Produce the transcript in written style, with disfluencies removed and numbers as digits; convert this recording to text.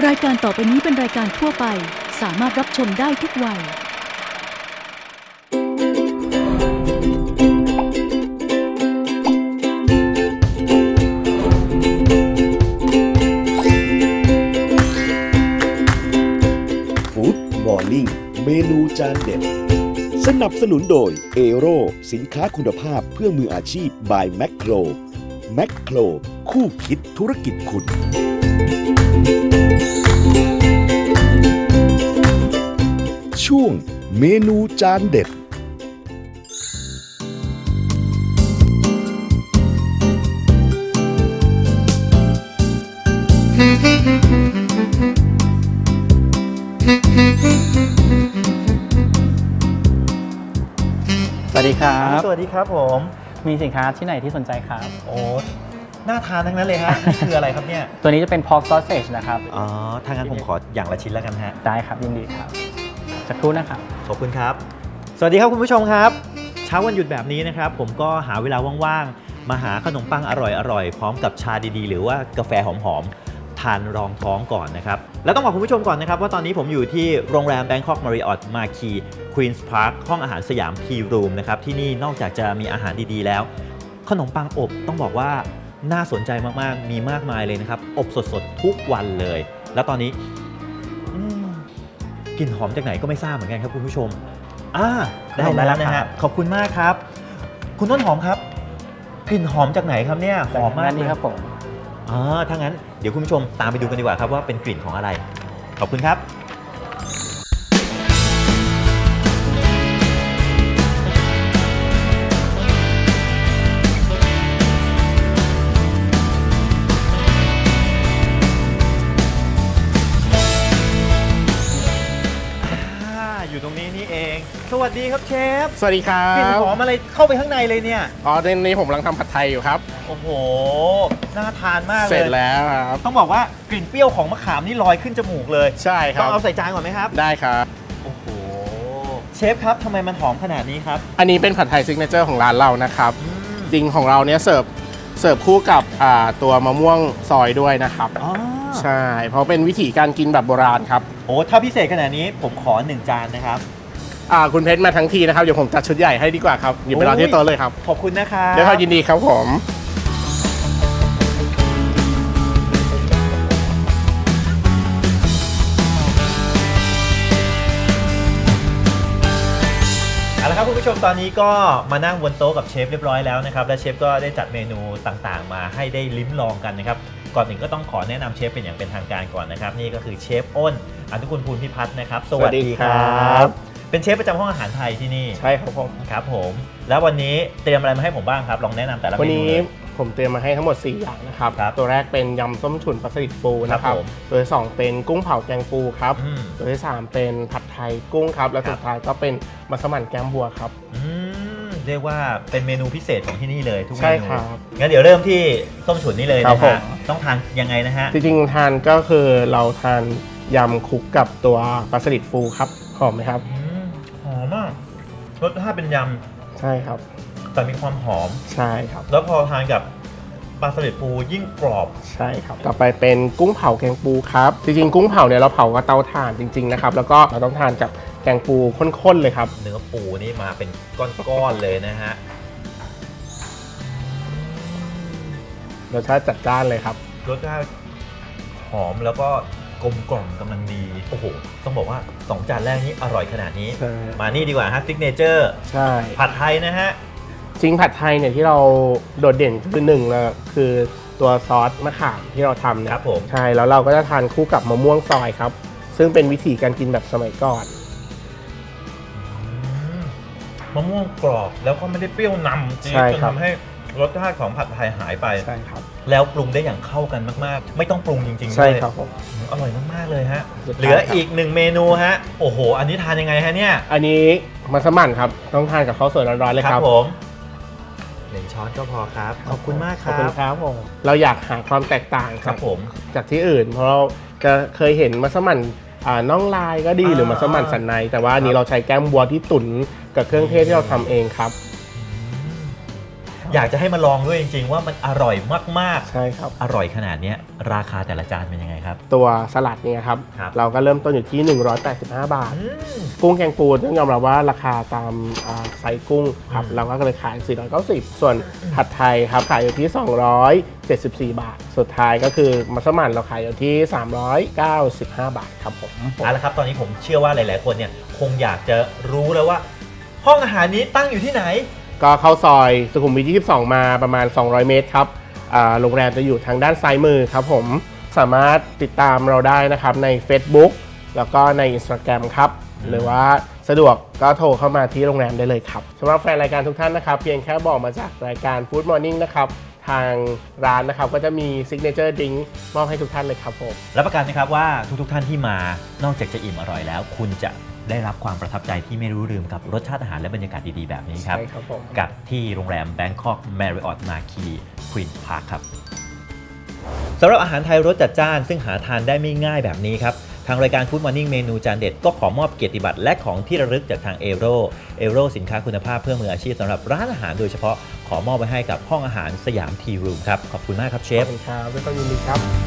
รายการต่อไปนี้เป็นรายการทั่วไปสามารถรับชมได้ทุกวัยฟู้ดมอร์นิ่งเมนูจานเด็ดสนับสนุนโดยเอโรสินค้าคุณภาพเพื่อมืออาชีพ by แมคโครแมคโครคู่คิดธุรกิจคุณช่วงเมนูจานเด็ดสวัสดีครับสวัสดีครับผมมีสินค้าที่ไหนที่สนใจครับโอ้น่าทานทั้งนั้นเลยฮะ นี่คืออะไรครับเนี่ยตัวนี้จะเป็น pork sausage นะครับอ๋อถ้างั้นผมขออย่างละชิ้นแล้วกันฮะได้ครับยินดีครับสักครู่นะครับขอบคุณครับสวัสดีครับคุณผู้ชมครับเช้าวันหยุดแบบนี้นะครับผมก็หาเวลาว่างๆมาหาขนมปังอร่อยๆพร้อมกับชาดีๆหรือว่ากาแฟหอมๆทานรองท้องก่อนนะครับแล้วต้องบอกคุณผู้ชมก่อนนะครับว่าตอนนี้ผมอยู่ที่โรงแรม Bangkok Marriott Marquis Queen's Park ห้องอาหารสยาม Tea Room นะครับที่นี่นอกจากจะมีอาหารดีๆแล้วขนมปังอบต้องบอกว่าน่าสนใจมากๆมีมากมายเลยนะครับอบสดๆทุกวันเลยแล้วตอนนี้กลิ่นหอมจากไหนก็ไม่ทราบเหมือนกันครับคุณผู้ชมได้แล้วนะฮะขอบคุณมากครับคุณต้นหอมครับกลิ่นหอมจากไหนครับเนี่ยหอมมากนี่ครับผมถ้างั้นเดี๋ยวคุณผู้ชมตามไปดูกันดีกว่าครับว่าเป็นกลิ่นของอะไรขอบคุณครับอยู่ตรงนี้นี่เองสวัสดีครับเชฟสวัสดีครับกลิ่นหอมอะไรเข้าไปข้างในเลยเนี่ยในนี้ผมกำลังทำผัดไทยอยู่ครับโอ้โหน่าทานมากเลยเสร็จแล้วครับต้องบอกว่ากลิ่นเปรี้ยวของมะขามนี่ลอยขึ้นจมูกเลยใช่ครับต้องเอาใส่จานก่อนไหมครับได้ครับโอ้โหเชฟครับทำไมมันหอมขนาดนี้ครับอันนี้เป็นผัดไทยซิกเนเจอร์ของร้านเรานะครับจริงของเราเนี่ยเสิร์ฟคู่กับตัวมะม่วงซอยด้วยนะครับใช่เพราะเป็นวิธีการกินแบบโบราณครับโอ้ถ้าพิเศษขนาดนี้ผมขอ1 จานนะครับคุณเพชรมาทั้งทีนะครับเดี๋ยวผมจัดชุดใหญ่ให้ดีกว่าครับอยู่ไปรอที่โต๊ะเลยครับขอบคุณนะครับด้วยความยินดีครับผมเอาละครับคุณผู้ชมตอนนี้ก็มานั่งบนโต๊ะกับเชฟเรียบร้อยแล้วนะครับและเชฟก็ได้จัดเมนูต่างๆมาให้ได้ลิ้มลองกันนะครับก่อนอื่นก็ต้องขอแนะนำเชฟเป็นอย่างเป็นทางการก่อนนะครับนี่ก็คือเชฟอ้นอนุคุณภูลพิพัฒน์นะครับสวัสดีครับเป็นเชฟประจำห้องอาหารไทยที่นี่ใช่ครับผมครับผมแล้ววันนี้เตรียมอะไรมาให้ผมบ้างครับลองแนะนำแต่ละเมนูวันนี้ผมเตรียมมาให้ทั้งหมด4อย่างนะครับตัวแรกเป็นยำส้มฉุนปลาสลิดปูนะครับตัวที่2เป็นกุ้งเผาแกงปูครับตัวที่3เป็นผัดไทยกุ้งครับและสุดท้ายก็เป็นมัสมั่นแกงบัวครับเรียกว่าเป็นเมนูพิเศษของที่นี่เลยทุกเมนูใช่ครับงั้นเดี๋ยวเริ่มที่ส้มฉุนนี่เลยนะฮะต้องทานยังไงนะฮะจริงๆทานก็คือเราทานยำคลุกกับตัวปลาสลิดฟูครับหอมไหมครับหอมมากรสชาติเป็นยำใช่ครับแต่มีความหอมใช่ครับแล้วพอทานกับปลาสลิดปูยิ่งกรอบใช่ครับต่อไปเป็นกุ้งเผาแกงปูครับจริงๆกุ้งเผาเนี่ยเราเผากับเตาถ่านจริงๆนะครับแล้วก็เราต้องทานกับแกงปูข้นๆเลยครับเนื้อปูนี่มาเป็นก้อนๆเลยนะฮะรสชาติจัดจ้านเลยครับรสชาติหอมแล้วก็กลมกล่อมกำลังดีโอ้โหต้องบอกว่า2 จานแรกนี้อร่อยขนาดนี้มานี่ดีกว่าฮะซิกเนเจอร์ใช่ผัดไทยนะฮะจริงผัดไทยเนี่ยที่เราโดดเด่นคือ1นะคือตัวซอสมะขามที่เราทำเนี่ยครับผมใช่แล้วเราก็จะทานคู่กับมะม่วงซอยครับซึ่งเป็นวิธีการกินแบบสมัยก่อนมะม่วงกรอบแล้วก็ไม่ได้เปรี้ยวนำจนทำให้รสชาติของผัดไทยหายไปใช่ครับแล้วปรุงได้อย่างเข้ากันมากๆไม่ต้องปรุงจริงๆใช่ครับผมอร่อยมากๆเลยฮะเหลืออีก1 เมนูฮะโอ้โหอันนี้ทานยังไงฮะเนี่ยอันนี้มัสมั่นครับต้องทานกับข้าวสวยร้อนๆเลยครับผม1 ช้อนก็พอครับขอบคุณมากครับขอบคุณครับผมเราอยากหาความแตกต่างครับผมจากที่อื่นเพราะเราจะเคยเห็นมัสมั่นน่องลายก็ดีหรือมัสมั่นสันในแต่ว่าอันนี้เราใช้แก้มวัวที่ตุ๋นกับเครื่องเทศที่เราทำเองครับหอยากจะให้มาลองด้วยจริงๆว่ามันอร่อยมากๆใช่ครับอร่อยขนาดนี้ราคาแต่ละจานเป็นยังไงครับตัวสลัดเนี่ยครับครับเราก็เริ่มต้นอยู่ที่ 185 บาทอืมกุ้งแกงปูต้องยอมรับว่าราคาตามไซส์กุ้งครับเราก็เลยขาย 490 ส่วนผัดไทยครับขายอยู่ที่ 274 บาท สุดท้ายก็คือมัสมั่นเราขายอยู่ที่ 395 บาทครับผมเอาละครับตอนนี้ผมเชื่อว่าหลายๆคนเนี่ยคงอยากจะรู้แล้วว่า ห้องอาหารนี้ตั้งอยู่ที่ไหนก็เข้าซอยสุขุมวิท 22 มาประมาณ 200 เมตรครับโรงแรมจะอยู่ทางด้านซ้ายมือครับผมสามารถติดตามเราได้นะครับใน Facebook แล้วก็ใน Instagram ครับหรือว่าสะดวกก็โทรเข้ามาที่โรงแรมได้เลยครับสำหรับแฟนรายการทุกท่านนะครับเพียงแค่บอกมาจากรายการ Food Morning นะครับทางร้านนะครับก็จะมี Signature Drink มอบให้ทุกท่านเลยครับผมรับประกันนะครับว่าทุกๆท่านที่มานอกจากจะอิ่มอร่อยแล้ว คุณจะได้รับความประทับใจที่ไม่รู้ลืมกับรสชาติอาหารและบรรยากาศดีๆแบบนี้ครับใช่ครับผมกับที่โรงแรม Bangkok Marriott Marquis Queen Park ครับสำหรับอาหารไทยรสจัดจ้านซึ่งหาทานได้ไม่ง่ายแบบนี้ครับทางรายการ Food Morning เมนูจานเด็ดก็ขอมอบเกียรติบัตรและของที่ระลึกจากทางเอโรสินค้าคุณภาพเพื่อมืออาชีพสำหรับร้านอาหารโดยเฉพาะขอมอบไว้ให้กับห้องอาหารสยามทีรูมครับขอบคุณมากครับเชขอฟบคุณครับด้วยความยินดีครับ